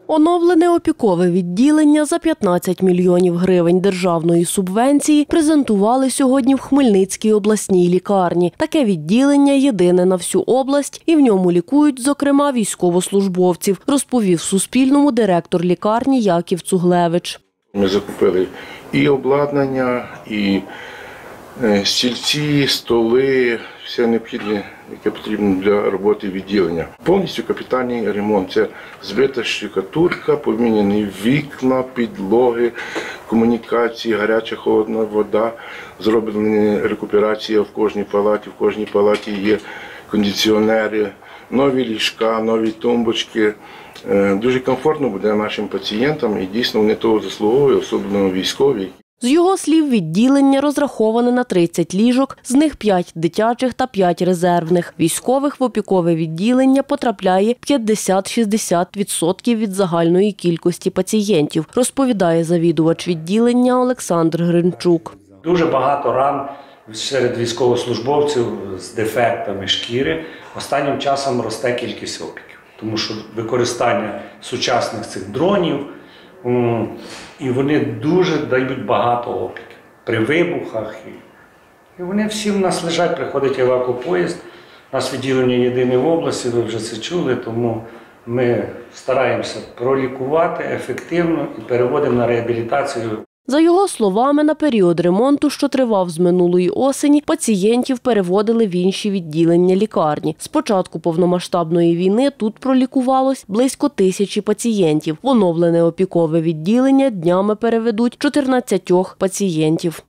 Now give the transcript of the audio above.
Оновлене опікове відділення за 15 мільйонів гривень державної субвенції презентували сьогодні в Хмельницькій обласній лікарні. Таке відділення єдине на всю область і в ньому лікують, зокрема, військовослужбовців, розповів Суспільному директор лікарні Яків Цуглевич. Ми закупили і обладнання, і стільці, столи, все необхідне, яке потрібно для роботи відділення. Повністю капітальний ремонт. Це збита штукатурка, поміняні вікна, підлоги, комунікації, гаряча, холодна вода, зроблена рекуперація в кожній палаті. В кожній палаті є кондиціонери, нові ліжка, нові тумбочки. Дуже комфортно буде нашим пацієнтам і дійсно вони того заслуговують, особливо військові. З його слів, відділення розраховане на 30 ліжок, з них 5 дитячих та 5 резервних. Військових в опікове відділення потрапляє 50-60% від загальної кількості пацієнтів, розповідає завідувач відділення Олександр Гринчук. Дуже багато ран серед військовослужбовців з дефектами шкіри. Останнім часом росте кількість опіків, тому що використання сучасних цих дронів, і вони дуже дають багато опіків при вибухах. І вони всі в нас лежать, приходить евакупоїзд. У нас відділення єдине в області, ви вже це чули, тому ми стараємося пролікувати ефективно і переводимо на реабілітацію. За його словами, на період ремонту, що тривав з минулої осені, пацієнтів переводили в інші відділення лікарні. З початку повномасштабної війни тут пролікувалось близько 1000 пацієнтів. В оновлене опікове відділення днями переведуть 14 пацієнтів.